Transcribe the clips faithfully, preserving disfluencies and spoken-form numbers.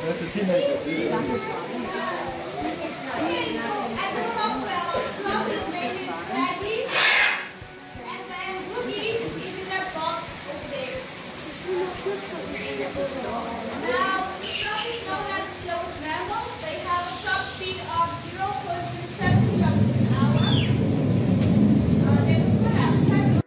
That's a teenager. At the top where our slot is maybe Maggie, and then Woogie is in that box over there. Now, the slot is known as the slowest mammal. They have a top speed of zero point two seven kilometers an hour. Uh, they also have ten.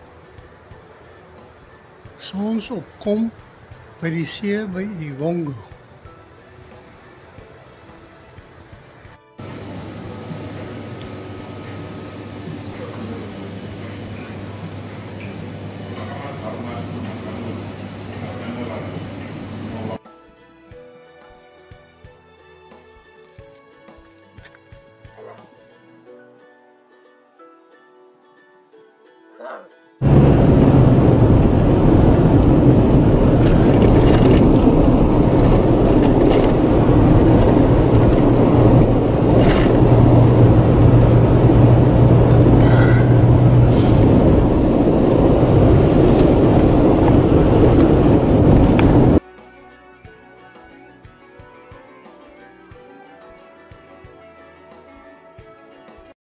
Zonsopkom by die see by Iwongo.